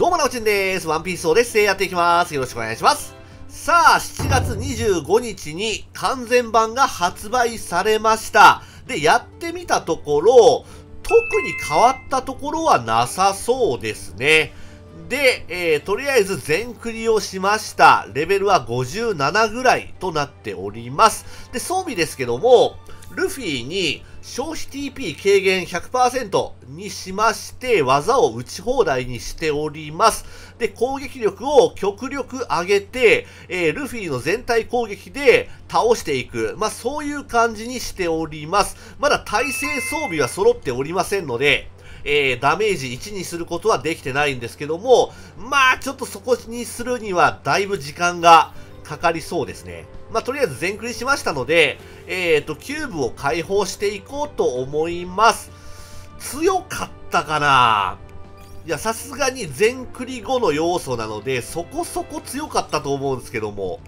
どうもなおちんです。ワンピースをです。やっていきます。よろしくお願いします。さあ、7月25日に完全版が発売されました。で、やってみたところ、特に変わったところはなさそうですね。で、とりあえず全クリをしました。レベルは57ぐらいとなっております。で、装備ですけども、ルフィに消費 TP 軽減 100% にしまして、技を打ち放題にしております。で、攻撃力を極力上げて、ルフィの全体攻撃で倒していく。そういう感じにしております。まだ耐性装備は揃っておりませんので、ダメージ1にすることはできてないんですけども、ちょっとそこにするにはだいぶ時間がかかりそうですね。とりあえず全クリしましたので、キューブを解放していこうと思います。強かったかな？いや、さすがに全クリ後の要素なので、そこそこ強かったと思うんですけども。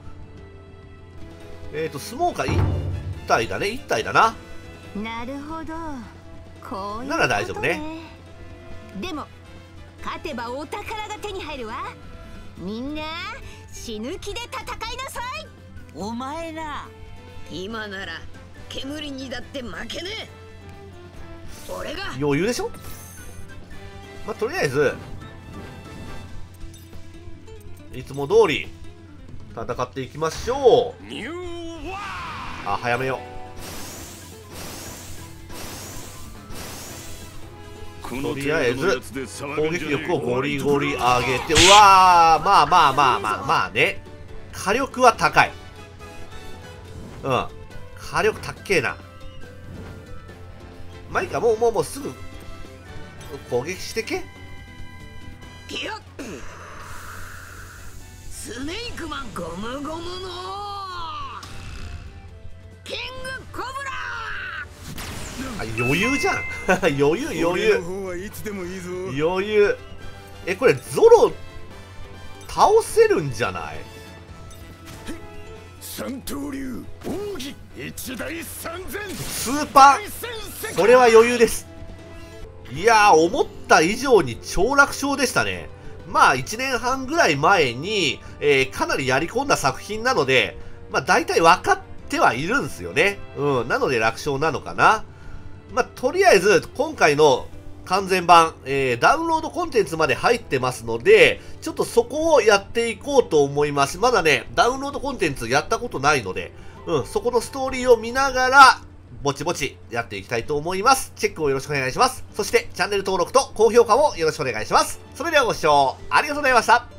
スモーカー1体だね、1体だな。 なるほど。こういうことね。 なら大丈夫ね。 でも、勝てばお宝が手に入るわ。みんな、死ぬ気で戦いなさい。 お前ら今なら煙にだって負けねえ。俺が余裕でしょ。とりあえずいつも通り戦っていきましょう。早めよう。とりあえず攻撃力をゴリゴリ上げて、うわー、まあね、火力は高い。火力たっけえな。いいか、もうすぐ攻撃してけ。 いや、スネークマンゴムゴムのキングコブラ。 余裕じゃん。余裕。余裕。これゾロ倒せるんじゃない？ 三刀流奥義一大三千スーパー、これは余裕です。いやー、思った以上に超楽勝でしたね。1年半ぐらい前に、かなりやり込んだ作品なので、大体分かってはいるんですよね。なので楽勝なのかな。とりあえず、今回の完全版、ダウンロードコンテンツまで入ってますので、ちょっとそこをやっていこうと思います。まだね、ダウンロードコンテンツやったことないので、そこのストーリーを見ながら、ぼちぼちやっていきたいと思います。チェックをよろしくお願いします。そして、チャンネル登録と高評価もよろしくお願いします。それではご視聴ありがとうございました。